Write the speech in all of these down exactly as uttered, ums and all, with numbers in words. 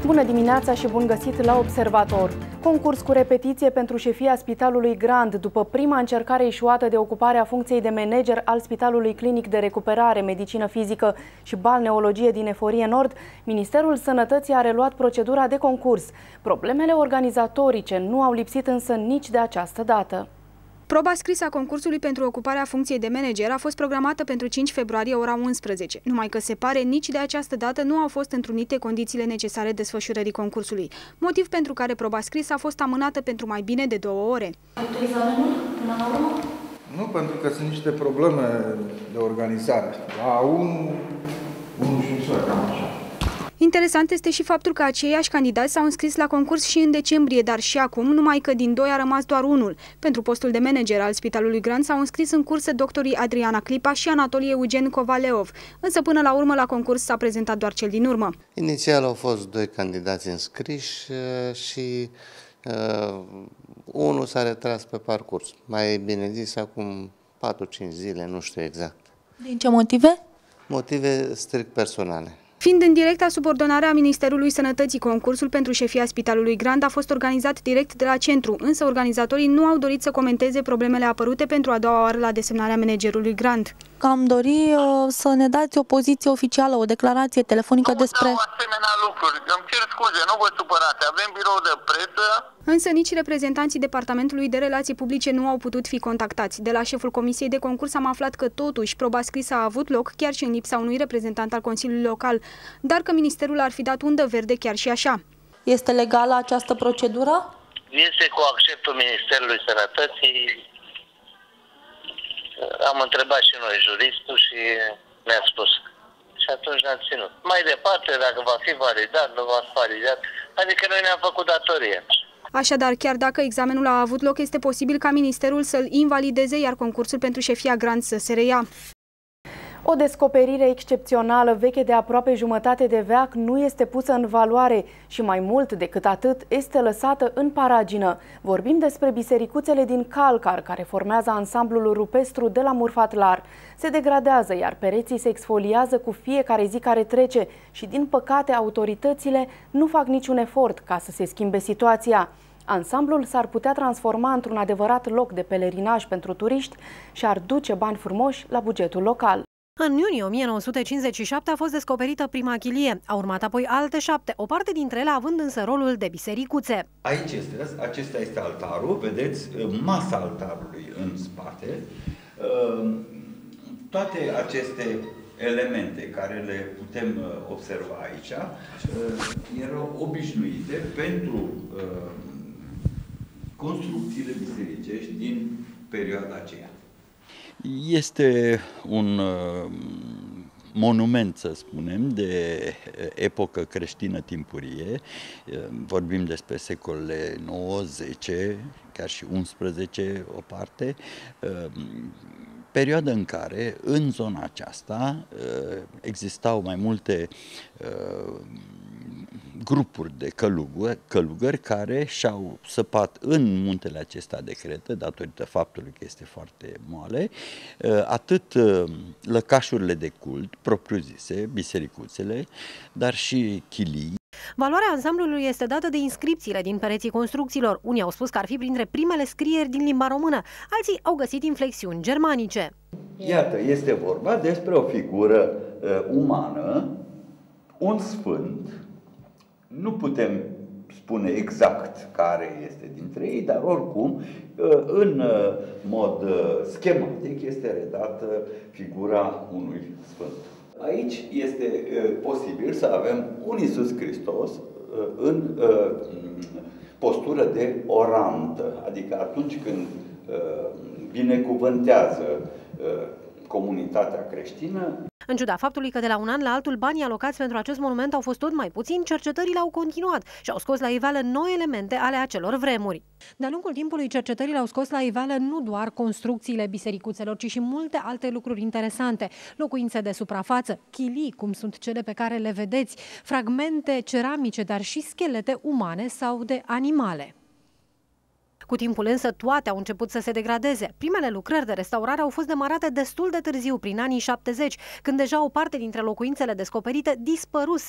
Bună dimineața și bun găsit la Observator! Concurs cu repetiție pentru șefia Spitalului Grand. După prima încercare eșuată de ocupare a funcției de manager al Spitalului Clinic de Recuperare, Medicină Fizică și Balneologie din Eforie Nord, Ministerul Sănătății a reluat procedura de concurs. Problemele organizatorice nu au lipsit însă nici de această dată. Proba scrisă a concursului pentru ocuparea funcției de manager a fost programată pentru cinci februarie ora unsprezece, numai că se pare nici de această dată nu au fost întrunite condițiile necesare desfășurării concursului, motiv pentru care proba scrisă a fost amânată pentru mai bine de două ore. Examenul până la urmă? Nu, pentru că sunt niște probleme de organizare. La unu, unu și un sfert, cam așa. Interesant este și faptul că aceiași candidați s-au înscris la concurs și în decembrie, dar și acum, numai că din doi a rămas doar unul. Pentru postul de manager al Spitalului Grand s-au înscris în cursă doctorii Adriana Clipa și Anatolie Eugen Covaleov, însă până la urmă la concurs s-a prezentat doar cel din urmă. Inițial au fost doi candidați înscriși și uh, unul s-a retras pe parcurs. Mai bine zis, acum patru cinci zile, nu știu exact. Din ce motive? Motive strict personale. Fiind în directa subordonare a Ministerului Sănătății, concursul pentru șefia Spitalului Grand a fost organizat direct de la centru, însă organizatorii nu au dorit să comenteze problemele apărute pentru a doua oară la desemnarea managerului Grand. Am dori uh, să ne dați o poziție oficială, o declarație telefonică nu despre... Nu asemenea lucruri. Îmi cer scuze, nu vă supărați. Avem birou de presă. Însă nici reprezentanții Departamentului de Relații Publice nu au putut fi contactați. De la șeful Comisiei de Concurs am aflat că totuși proba scrisă a avut loc chiar și în lipsa unui reprezentant al Consiliului Local, dar că Ministerul ar fi dat undă verde chiar și așa. Este legală această procedură? Este cu acceptul Ministerului Sănătății. Am întrebat și noi juristul și mi-a spus. Și atunci ne-am ținut. Mai departe, dacă va fi validat, nu va fi validat, adică noi ne-am făcut datorie. Așadar, chiar dacă examenul a avut loc, este posibil ca Ministerul să-l invalideze, iar concursul pentru șefia Grand să se reia. O descoperire excepțională, veche de aproape jumătate de veac, nu este pusă în valoare și mai mult decât atât este lăsată în paragină. Vorbim despre bisericuțele din calcar, care formează ansamblul rupestru de la Murfatlar. Se degradează, iar pereții se exfoliază cu fiecare zi care trece și, din păcate, autoritățile nu fac niciun efort ca să se schimbe situația. Ansamblul s-ar putea transforma într-un adevărat loc de pelerinaj pentru turiști și ar duce bani frumoși la bugetul local. În iunie o mie nouă sute cincizeci și șapte a fost descoperită prima chilie. A urmat apoi alte șapte, o parte dintre ele având însă rolul de bisericuțe. Aici este, acesta este altarul, vedeți masa altarului în spate. Toate aceste elemente care le putem observa aici erau obișnuite pentru construcțiile bisericești din perioada aceea. Este un uh, monument, să spunem, de epocă creștină timpurie. Vorbim despre secolele nouă, zece, chiar și unsprezece o parte. Uh, perioadă în care, în zona aceasta, uh, existau mai multe uh, grupuri de călugări, călugări care și-au săpat în muntele acesta de Cretă, datorită faptului că este foarte moale, atât lăcașurile de cult, propriu-zise, bisericuțele, dar și chilii. Valoarea ansamblului este dată de inscripțiile din pereții construcțiilor. Unii au spus că ar fi printre primele scrieri din limba română, alții au găsit inflexiuni germanice. Iată, este vorba despre o figură uh, umană, un sfânt. Nu putem spune exact care este dintre ei, dar oricum, în mod schematic, este redată figura unui sfânt. Aici este posibil să avem un Iisus Hristos în postură de orantă, adică atunci când binecuvântează comunitatea creștină. În ciuda faptului că de la un an la altul banii alocați pentru acest monument au fost tot mai puțini, cercetările au continuat și au scos la iveală noi elemente ale acelor vremuri. De-a lungul timpului, cercetările au scos la iveală nu doar construcțiile bisericuțelor, ci și multe alte lucruri interesante. Locuințe de suprafață, chilii, cum sunt cele pe care le vedeți, fragmente ceramice, dar și schelete umane sau de animale. Cu timpul însă toate au început să se degradeze. Primele lucrări de restaurare au fost demarate destul de târziu, prin anii șaptezeci, când deja o parte dintre locuințele descoperite dispăruseră.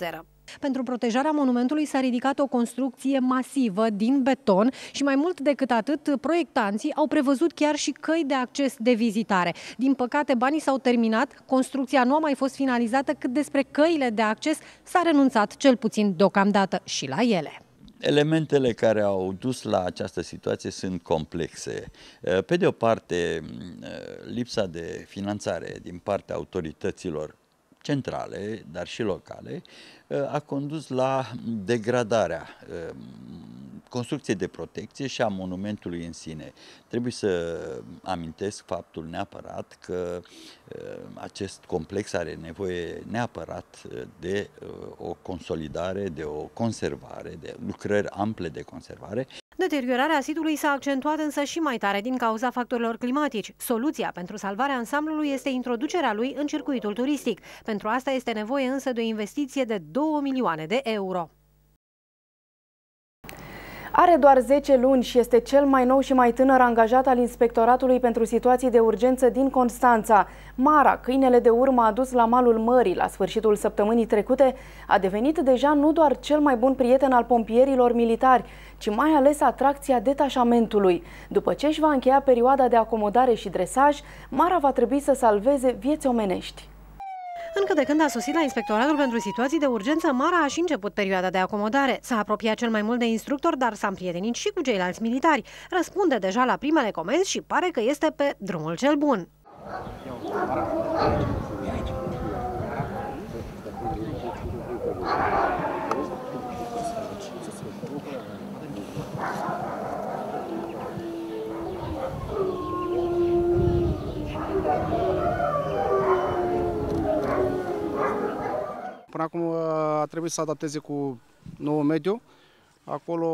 Pentru protejarea monumentului s-a ridicat o construcție masivă din beton și mai mult decât atât, proiectanții au prevăzut chiar și căi de acces de vizitare. Din păcate, banii s-au terminat, construcția nu a mai fost finalizată, cât despre căile de acces s-a renunțat cel puțin deocamdată și la ele. Elementele care au dus la această situație sunt complexe. Pe de o parte, lipsa de finanțare din partea autorităților centrale, dar și locale, a condus la degradarea construcției de protecție și a monumentului în sine. Trebuie să amintesc faptul neapărat că acest complex are nevoie neapărat de o consolidare, de o conservare, de lucrări ample de conservare. Deteriorarea sitului s-a accentuat însă și mai tare din cauza factorilor climatici. Soluția pentru salvarea ansamblului este introducerea lui în circuitul turistic. Pentru asta este nevoie însă de o investiție de două milioane de euro. Are doar zece luni și este cel mai nou și mai tânăr angajat al Inspectoratului pentru Situații de Urgență din Constanța. Mara, câinele de urmă adus la malul mării la sfârșitul săptămânii trecute, a devenit deja nu doar cel mai bun prieten al pompierilor militari, ci mai ales atracția detașamentului. După ce își va încheia perioada de acomodare și dresaj, Mara va trebui să salveze vieți omenești. Încă de când a sosit la Inspectoratul pentru Situații de Urgență, Mara a și început perioada de acomodare. S-a apropiat cel mai mult de instructor, dar s-a împrietenit și cu ceilalți militari. Răspunde deja la primele comenzi și pare că este pe drumul cel bun. Până acum a trebuit să adapteze cu noul mediu. Acolo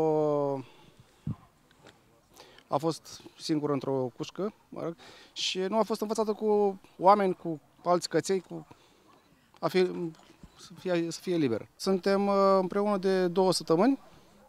a fost singur într-o cușcă, mă rog, și nu a fost învățată cu oameni, cu alți căței, cu a fi, să, fie, să fie liberă. Suntem împreună de două săptămâni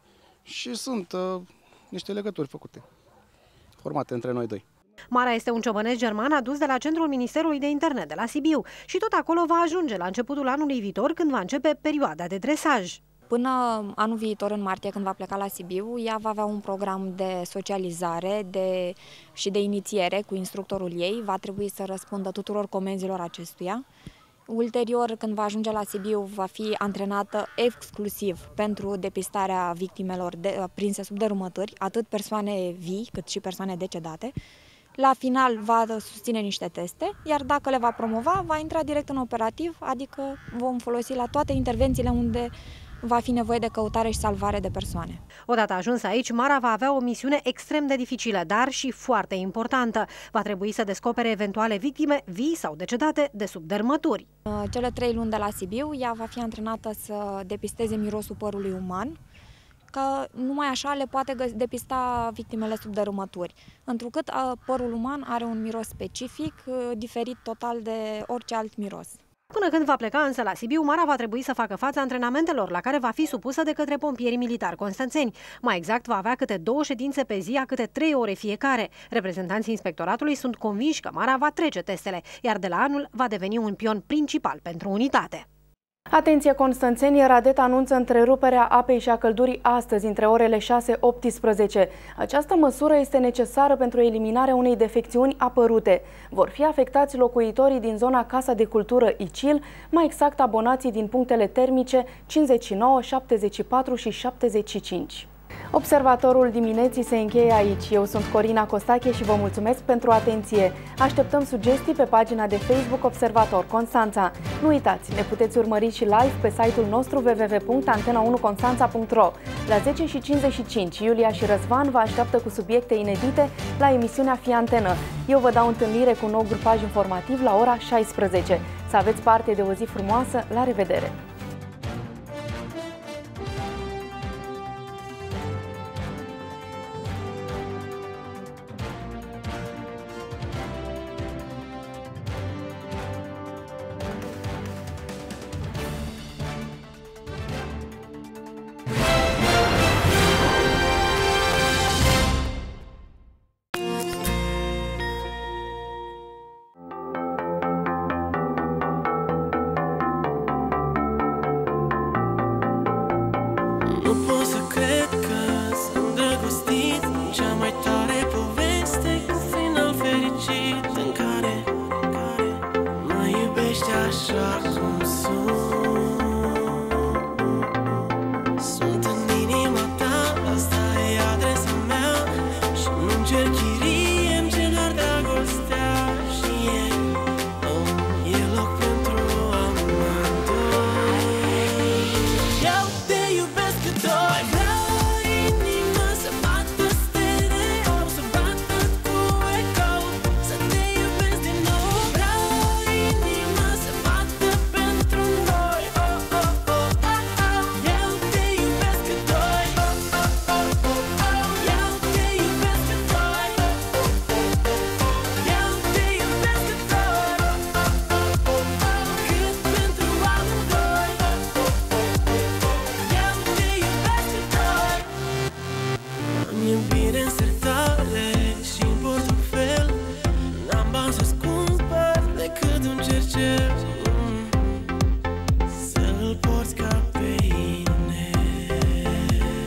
și sunt uh, niște legături făcute, formate între noi doi. Mara este un ciobănesc german adus de la centrul Ministerului de Interne de la Sibiu și tot acolo va ajunge la începutul anului viitor, când va începe perioada de dresaj. Până anul viitor, în martie, când va pleca la Sibiu, ea va avea un program de socializare de, și de inițiere cu instructorul ei. Va trebui să răspundă tuturor comenzilor acestuia. Ulterior, când va ajunge la Sibiu, va fi antrenată exclusiv pentru depistarea victimelor de, prinse sub dărâmături, atât persoane vii cât și persoane decedate. La final va susține niște teste, iar dacă le va promova, va intra direct în operativ, adică vom folosi la toate intervențiile unde va fi nevoie de căutare și salvare de persoane. Odată ajuns aici, Mara va avea o misiune extrem de dificilă, dar și foarte importantă. Va trebui să descopere eventuale victime vii sau decedate de sub dărâmături. Cele trei luni de la Sibiu, ea va fi antrenată să depisteze mirosul părului uman, că numai așa le poate depista victimele sub dărâmături, întrucât părul uman are un miros specific, diferit total de orice alt miros. Până când va pleca însă la Sibiu, Mara va trebui să facă față antrenamentelor la care va fi supusă de către pompierii militari constanțeni. Mai exact, va avea câte două ședințe pe zi, a câte trei ore fiecare. Reprezentanții inspectoratului sunt convinși că Mara va trece testele, iar de la anul va deveni un pion principal pentru unitate. Atenție constanțeni, Radet anunță întreruperea apei și a căldurii astăzi între orele șase optsprezece. Această măsură este necesară pentru eliminarea unei defecțiuni apărute. Vor fi afectați locuitorii din zona Casa de Cultură Icil, mai exact abonații din punctele termice cincizeci și nouă, șaptezeci și patru și șaptezeci și cinci. Observatorul dimineții se încheie aici. Eu sunt Corina Costache și vă mulțumesc pentru atenție. Așteptăm sugestii pe pagina de Facebook Observator Constanța. Nu uitați, ne puteți urmări și live pe site-ul nostru w w w punct antena unu constanța punct ro. La zece și cincizeci și cinci, Iulia și Răzvan vă așteaptă cu subiecte inedite la emisiunea Fi Antenă. Eu vă dau întâlnire cu un nou grupaj informativ la ora șaisprezece. Să aveți parte de o zi frumoasă. La revedere! așa cum sunt. Sunt în inima ta, asta e adresa mea. Și nu-mi cer chirie, îmi cer doar dragostea. Și e, oh, e loc pentru amândoi. Eu te iubesc cât doi. Vreau inima să bată stereo, să bată cu eco, să te iubesc din nou. Vreau inima să bată pentru noi. Oh, oh, oh, oh, oh. Eu te iubesc cât doi. Oh, oh, oh, oh, oh. Eu te iubesc cât doi. Eu te iubesc cât doi. Cât pentru amândoi. Eu te iubesc cât doi. Am iubire în sertare și în portofel. N-am bani să-ți cumpăr decât un cercel, să-l porți ca pe inel.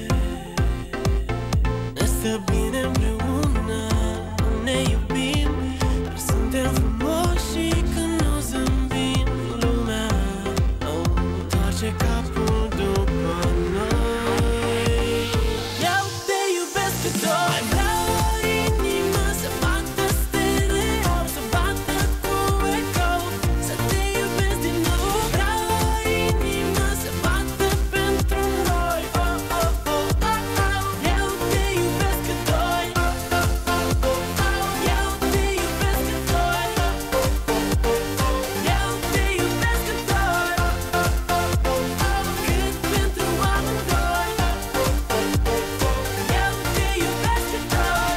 Ne stă bine împreună, ne iubim, dar suntem frumoși și când nu zâmbim. Lumea întoarce capul după noi. Eu te iubesc cât doi. Vreau inima să bată stereo, să bată cu eco, să te iubesc din nou. Vreau inima să bată pentru noi. Oh, oh, oh, oh, oh. Eu te iubesc cât doi. Oh, oh, oh, oh, oh. Eu te iubesc cât doi. Eu te iubesc cât doi. Cât pentru amândoi. Eu te iubesc cât doi.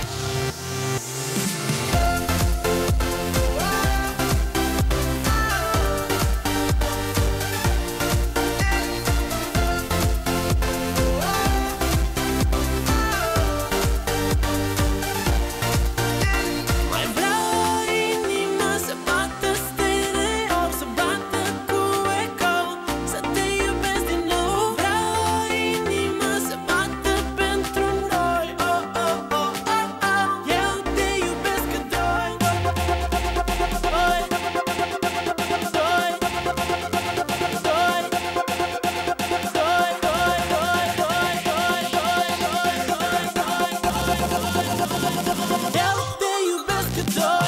Mai vreau inima să bată stereo, să bată cu eco, să te iubesc din nou. Vreau inima să bată pentru noi. Oh, oh, oh, oh, oh. Eu te iubesc cât doi. Doi. Doi. Doi. Doi, doi, doi, doi, doi, doi, doi, doi, doi. Eu te iubesc cât doi.